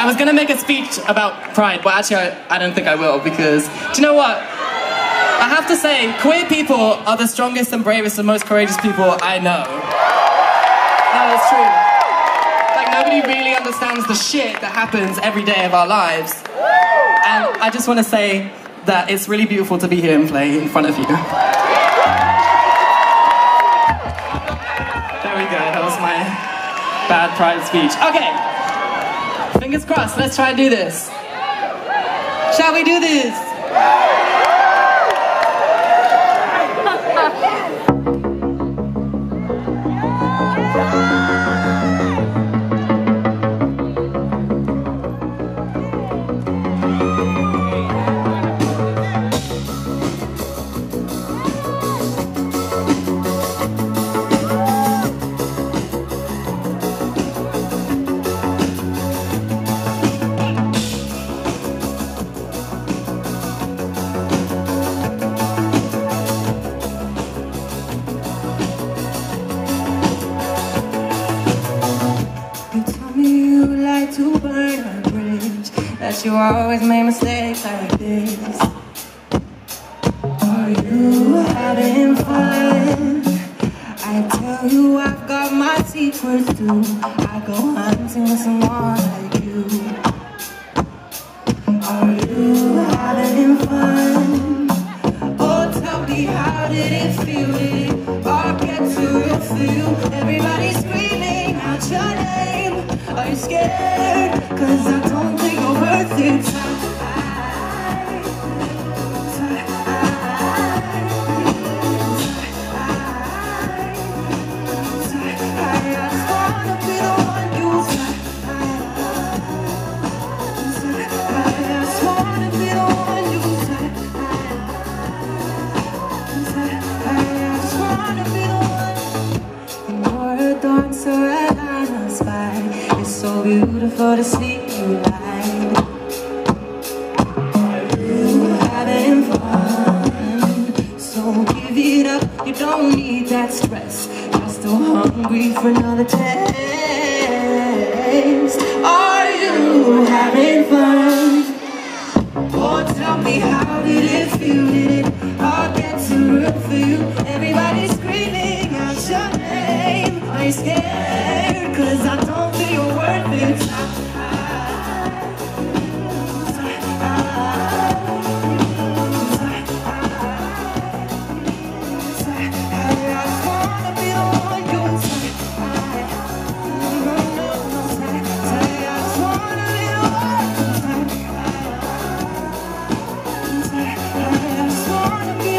was gonna make a speech about pride, but actually I don't think I will, because, do you know what? I have to say, queer people are the strongest and bravest and most courageous people I know. No, it's true. Like, nobody really understands the shit that happens every day of our lives. And I just want to say that it's really beautiful to be here and play in front of you. There we go, that was my bad pride speech. Okay, fingers crossed, let's try and do this. Shall we do this? You always make mistakes like this. Are you having fun? I tell you I've got my secrets too. I go hunting with someone like you. Are you having fun? Oh, tell me, how did it feel? Did it all get too real for you? Everybody screaming out your name. Are you scared? 'Cause I don't think you're worth it. So beautiful to see you light. Are you having fun? So give it up, you don't need that stress. You're still hungry for another taste. Are you having fun? Oh, tell me, how did it feel? Did it all get too real for you? Everybody screaming out your name. Are you scared? 'Cause I don't think you're worth it.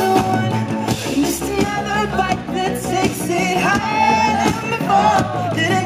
Just another bite that takes it higher than before.